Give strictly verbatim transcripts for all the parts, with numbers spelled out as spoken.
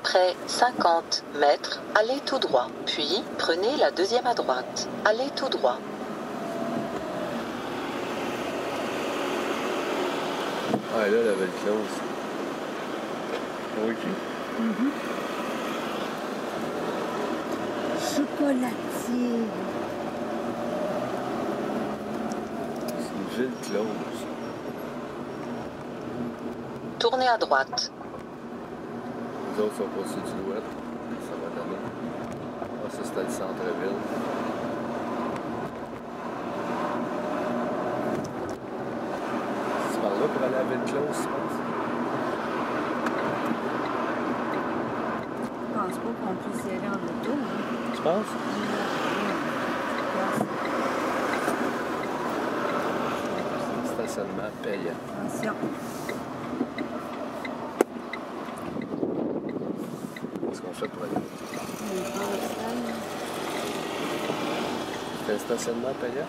Après cinquante mètres, allez tout droit. Puis, prenez la deuxième à droite. Allez tout droit. Ah, là, la belle classe. OK. Mm-hmm. Chocolatier. C'est une ville close. Tournez à droite. Les autres sont passés du droite. Ça va donner. Ah, ça, c'était le centre-ville. C'est par là pour aller à ville close, tu penses? Je pense pas qu'on puisse y aller en auto. Hein. Tu penses? Stationnement payant. Attention. Qu'est-ce qu'on fait pour aller? C'est un stationnement payant?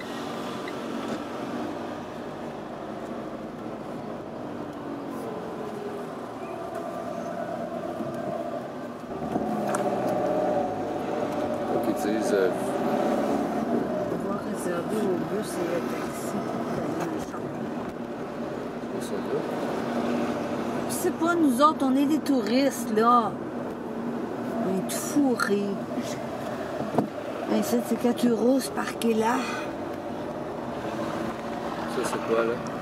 Donc ils disent... Euh... On va réserver au bus et le taxi pour payer le char. C'est ça là? C'est pas nous autres, on est des touristes, là. On est tout fourrés. Ici, c'est quatre euros, ce parquet-là. Ça, c'est quoi, là?